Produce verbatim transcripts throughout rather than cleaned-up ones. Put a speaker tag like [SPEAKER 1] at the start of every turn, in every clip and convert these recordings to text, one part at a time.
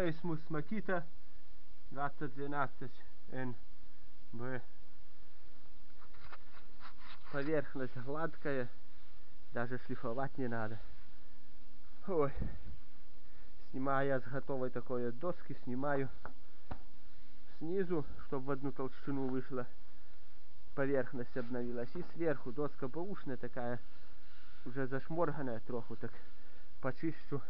[SPEAKER 1] Seismus Makita двадцать двенадцать эн бэ. Поверхность гладкая, даже шлифовать не надо. Ой. Снимаю я с готовой такой доски, снимаю снизу, чтобы в одну толщину вышла, поверхность обновилась. И сверху доска бэушная такая, уже зашморганная троху, так почищу,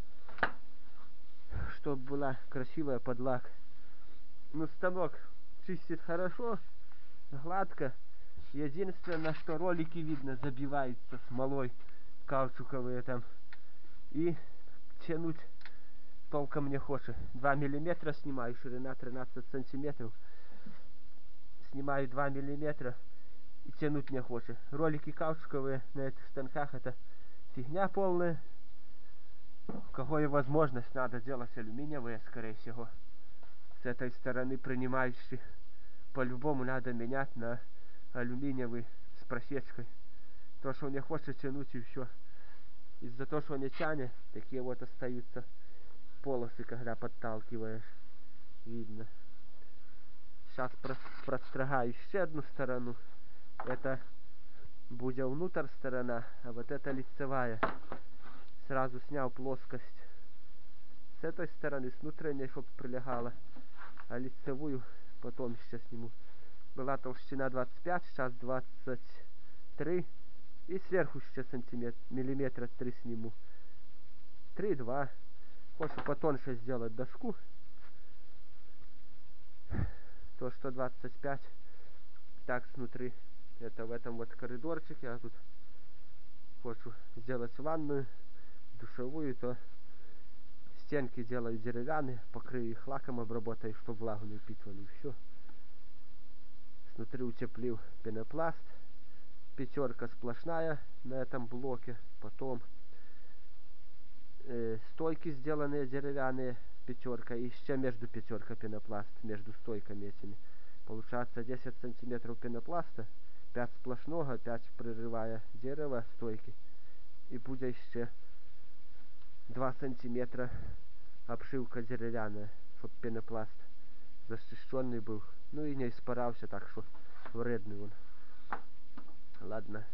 [SPEAKER 1] чтобы была красивая под лак. Ну, станок чистит хорошо, гладко. Единственное, что ролики видно забиваются смолой каучуковые там. И тянуть толком не хочет. два миллиметра снимаю, ширина тринадцать сантиметров. Снимаю два миллиметра и тянуть не хочет. Ролики каучуковые на этих станках это фигня полная. Какую возможность надо делать алюминиевые, скорее всего. С этой стороны принимающий по-любому надо менять на алюминиевый с просечкой. То, что он не хочет тянуть, и все. Из-за того, что он не тянет, такие вот остаются полосы, когда подталкиваешь. Видно. Сейчас прострогаю еще одну сторону. Это будет внутрь сторона, а вот это лицевая. Сразу снял плоскость с этой стороны, с внутренней, чтобы прилегала. А лицевую потом еще сниму. Была толщина двадцать пять, сейчас двадцать три. И сверху еще сантиметр, миллиметра три сниму. три-два. Хочу потоньше сделать доску. То, что двадцать пять. Так, снутри. Это в этом вот коридорчике. Я тут хочу сделать ванную, душевую, то стенки делаю деревянные, покрою их лаком, обработаю, чтобы влагу не впитывали. И все. Снутри утеплил пенопласт. Пятерка сплошная на этом блоке. Потом э, стойки сделанные деревянные, пятерка. И еще между пятерка пенопласт, между стойками этими. Получается десять сантиметров пенопласта, пять сплошного, пять прерывая дерево, стойки. И будет еще два сантиметра обшивка деревянная, чтобы пенопласт защищенный был. Ну и не испарался, так что вредный он. Ладно.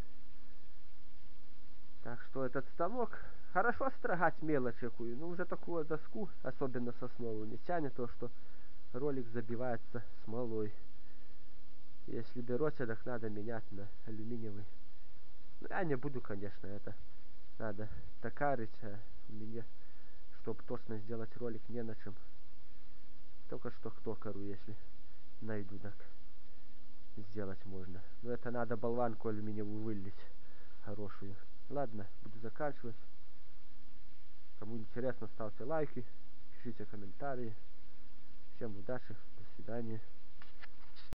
[SPEAKER 1] Так что этот станок хорошо строгать мелочь какую, но уже такую доску, особенно сосновую, не тянет то, что ролик забивается смолой. Если берете, так надо менять на алюминиевый. Ну, я не буду, конечно, это надо токарить, а у меня, чтобы точно сделать ролик, не на чем. Только что к токару, если найду, так сделать можно. Но это надо болванку алюминиевую вылить хорошую. Ладно, буду заканчивать. Кому интересно, ставьте лайки, пишите комментарии. Всем удачи, до свидания.